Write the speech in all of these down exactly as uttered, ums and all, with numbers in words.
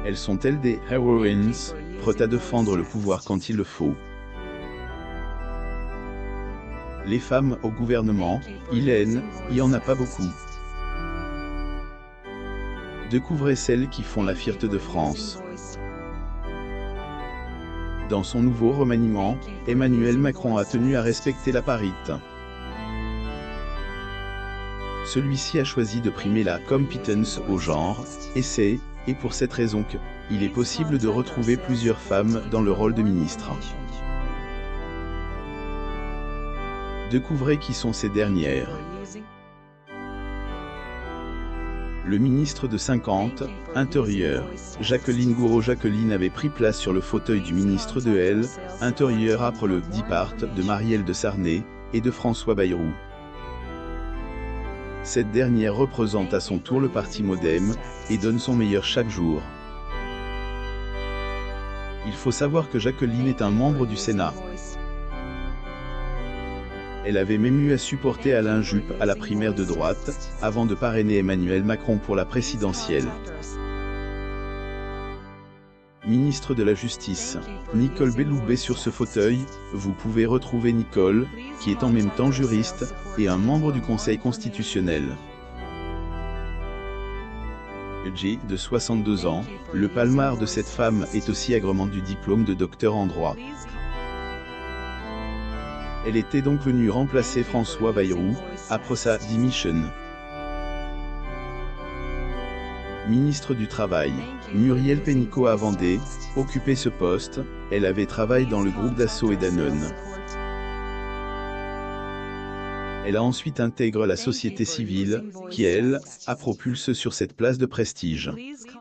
Elles sont telles des heroines, prêtes à défendre le pouvoir quand il le faut. Les femmes au gouvernement, Hélène, il n'y en a pas beaucoup. Découvrez celles qui font la fierté de France. Dans son nouveau remaniement, Emmanuel Macron a tenu à respecter la parité. Celui-ci a choisi de primer la compétence au genre, et c'est, et pour cette raison que, il est possible de retrouver plusieurs femmes dans le rôle de ministre. Découvrez qui sont ces dernières. Le ministre de cinquante, Intérieur, Jacqueline Gouraud. Jacqueline avait pris place sur le fauteuil du ministre de L, Intérieur après le départ de Marielle de Sarney et de François Bayrou. Cette dernière représente à son tour le parti MoDem et donne son meilleur chaque jour. Il faut savoir que Jacqueline est un membre du Sénat. Elle avait même eu à supporter Alain Juppé à la primaire de droite, avant de parrainer Emmanuel Macron pour la présidentielle. Ministre de la Justice, Nicole Belloubet. Sur ce fauteuil, vous pouvez retrouver Nicole, qui est en même temps juriste, et un membre du Conseil constitutionnel. J, de soixante-deux ans, le palmarès de cette femme est aussi agrément du diplôme de docteur en droit. Elle était donc venue remplacer François Bayrou, après sa démission. Ministre du Travail, Muriel Pénicaud. A Vendée, occupé ce poste, elle avait travaillé dans le groupe Dassault et Danone. Elle a ensuite intégré la société civile, qui elle, a propulsé sur cette place de prestige.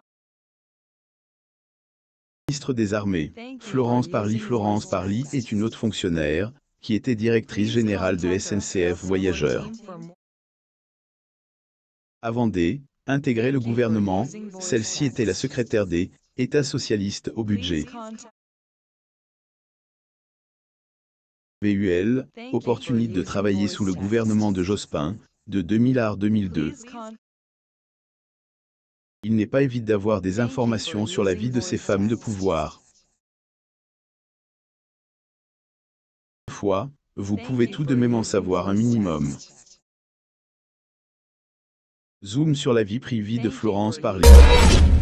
Ministre des Armées, Florence Parly. Florence Parly est une haute fonctionnaire, qui était directrice générale de S N C F Voyageurs. À Vendée, intégrer le gouvernement, celle-ci était la secrétaire des États socialistes au budget. V U L, opportunité de travailler sous le gouvernement de Jospin, de deux mille à deux mille deux. Il n'est pas évident d'avoir des informations sur la vie de ces femmes de pouvoir. Toutefois, vous pouvez tout de même en savoir un minimum. Zoom sur la vie privée de Florence Parly.